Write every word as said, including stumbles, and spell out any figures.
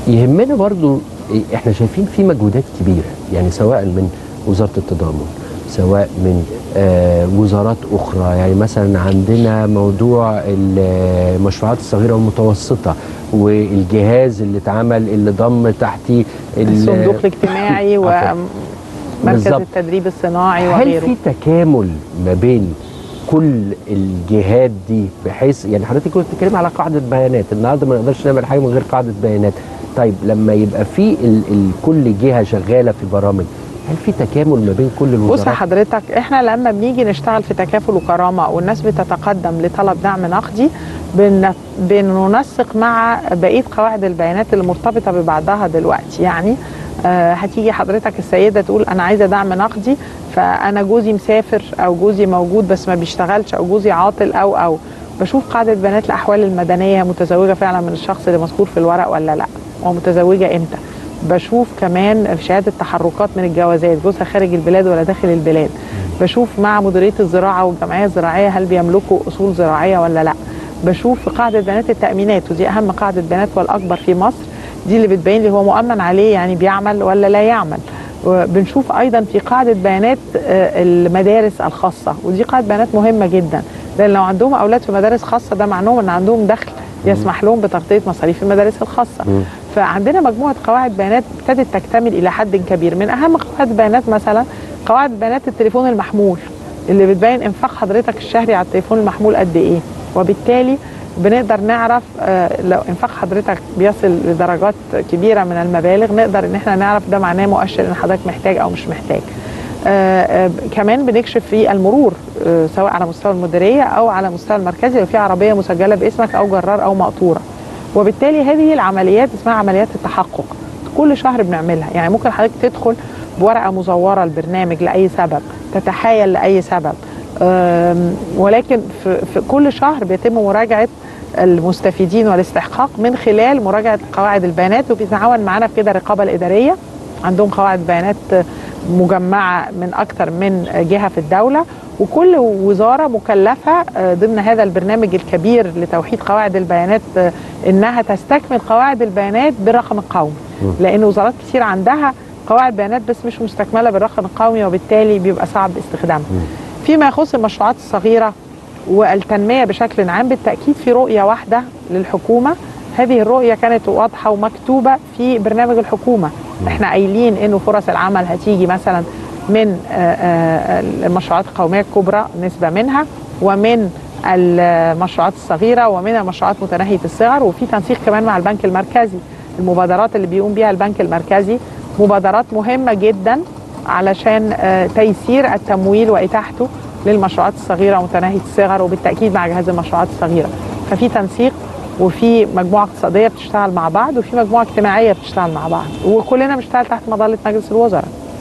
يهمنا برضو احنا شايفين في مجهودات كبيره، يعني سواء من وزاره التضامن، سواء من آه وزارات اخرى. يعني مثلا عندنا موضوع المشروعات الصغيره والمتوسطه والجهاز اللي اتعمل اللي ضم تحتيه الصندوق الاجتماعي ومركز التدريب الصناعي وغيره. هل في تكامل ما بين كل الجهات دي، بحيث يعني حضرتك كنت بتتكلم على قاعده بيانات، النهارده ما نقدرش نعمل حاجه من غير قاعده بيانات. طيب لما يبقى في ال ال كل جهه شغاله في برامج، هل في تكامل ما بين كل الوزارات؟ بص حضرتك، احنا لما بنيجي نشتغل في تكافل وكرامه والناس بتتقدم لطلب دعم نقدي، بن بننسق مع بقيه قواعد البيانات اللي مرتبطه ببعضها دلوقتي. يعني آه هتيجي حضرتك السيده تقول انا عايزه دعم نقدي، فانا جوزي مسافر او جوزي موجود بس ما بيشتغلش او جوزي عاطل او او بشوف قاعده بيانات الاحوال المدنيه متزوجه فعلا من الشخص اللي مذكور في الورق ولا لا، ومتزوجه امتى. بشوف كمان في شهاده تحركات من الجوازات، جوزها خارج البلاد ولا داخل البلاد. بشوف مع مديريه الزراعه والجمعيه الزراعيه هل بيملكوا اصول زراعيه ولا لا. بشوف في قاعده بيانات التامينات، ودي اهم قاعده بيانات والاكبر في مصر، دي اللي بتبين لي هو مؤمن عليه، يعني بيعمل ولا لا يعمل. بنشوف ايضا في قاعده بيانات المدارس الخاصه، ودي قاعده بيانات مهمه جدا، لان لو عندهم اولاد في مدارس خاصه ده معناه ان عندهم دخل يسمح لهم بتغطيه مصاريف المدارس الخاصه. م. فعندنا مجموعه قواعد بيانات ابتدت تكتمل الى حد كبير. من اهم قواعد البيانات مثلا قواعد بيانات التليفون المحمول، اللي بتبين انفاق حضرتك الشهري على التليفون المحمول قد ايه، وبالتالي بنقدر نعرف آه لو انفاق حضرتك بيصل لدرجات كبيره من المبالغ، نقدر ان احنا نعرف ده معناه مؤشر ان حضرتك محتاج او مش محتاج. آه آه كمان بنكشف في المرور، آه سواء على مستوى المديريه او على مستوى المركزي لو في عربيه مسجله باسمك او جرار او مقطوره. وبالتالي هذه العمليات اسمها عمليات التحقق، كل شهر بنعملها. يعني ممكن حضرتك تدخل بورقه مزوره البرنامج لاي سبب، تتحايل لاي سبب، ولكن في, في كل شهر بيتم مراجعه المستفيدين والاستحقاق من خلال مراجعه قواعد البيانات، وبيتعاون معانا في كده الرقابه الاداريه، عندهم قواعد بيانات مجمعه من اكثر من جهه في الدوله، وكل وزاره مكلفه ضمن هذا البرنامج الكبير لتوحيد قواعد البيانات انها تستكمل قواعد البيانات بالرقم القومي، لان وزارات كتير عندها قواعد بيانات بس مش مستكمله بالرقم القومي، وبالتالي بيبقى صعب استخدامها. فيما يخص المشروعات الصغيره والتنميه بشكل عام، بالتاكيد في رؤيه واحده للحكومه، هذه الرؤيه كانت واضحه ومكتوبه في برنامج الحكومه. احنا قايلين انه فرص العمل هتيجي مثلا من المشروعات القوميه الكبرى نسبه منها، ومن المشروعات الصغيره، ومن المشروعات متناهيه الصغر، وفي تنسيق كمان مع البنك المركزي. المبادرات اللي بيقوم بيها البنك المركزي مبادرات مهمه جدا علشان تيسير التمويل واتاحته للمشروعات الصغيره ومتناهيه الصغر، وبالتاكيد مع جهاز المشروعات الصغيره. ففي تنسيق، وفي مجموعه اقتصاديه بتشتغل مع بعض، وفي مجموعه اجتماعيه بتشتغل مع بعض، وكلنا بنشتغل تحت مظله مجلس الوزراء.